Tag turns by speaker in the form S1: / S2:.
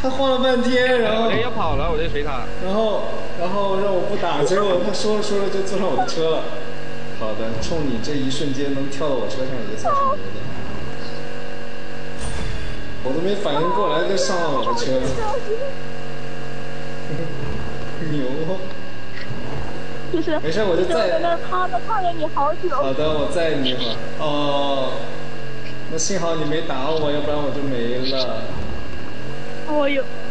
S1: 他晃了半天，然后
S2: 我这要跑了，我这随他。
S1: 然后让我不打，结果他说着就坐上我的车了。好的，冲你这一瞬间能跳到我车上也算是牛的。我都没反应过来就上了我的车。牛。
S3: 其实
S1: 没事，我就在
S3: 那趴着你好久。
S1: 好的，我载你一会儿。哦，那幸好你没打我，要不然我就没了。
S3: 哦哟。